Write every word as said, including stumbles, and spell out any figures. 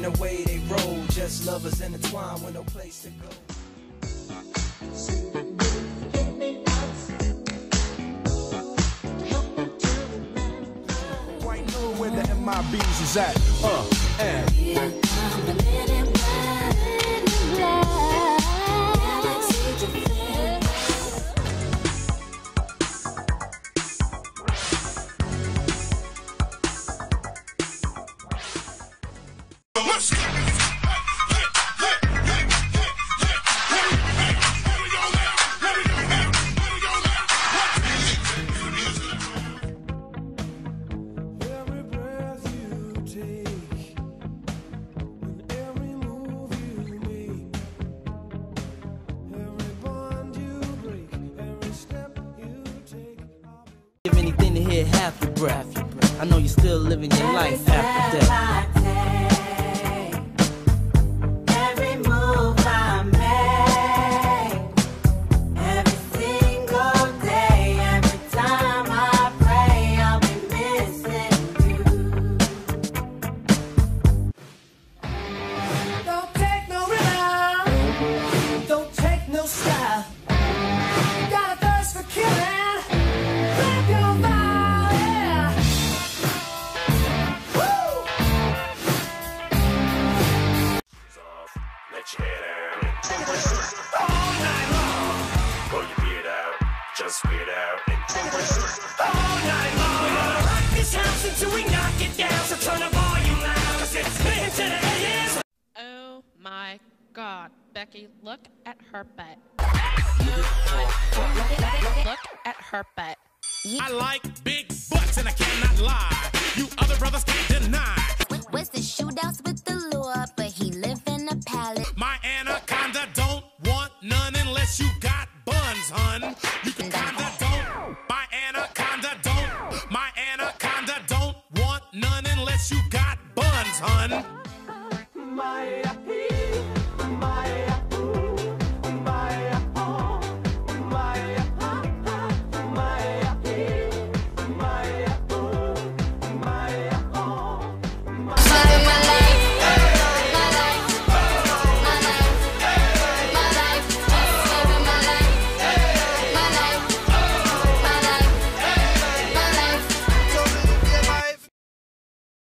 the way they roll, just lovers intertwined with no place to go. Quite know where the M I Bs is at. Uh, and. Give anything to hear half your breath. I know you're still living your life after death. Every move I make, every single day, every time I pray, I'll be missing you. Don't take no rhythm, don't take no style. Got a thirst for killing. Let your head out and all night long. Pull your beard out, just weird out and all night long. We're gonna rock this house until we knock it down. So turn the volume loud, cause it's been to the ears. Oh my God, Becky, look at her butt. Look at her butt. I like big butts and I cannot lie. You other brothers can't deny. What's the shootouts with the law, but he live in a palace. My anaconda don't want none unless you got buns, hun. You can kinda don't. My anaconda don't. My anaconda don't want none unless you got buns, hun. My, my,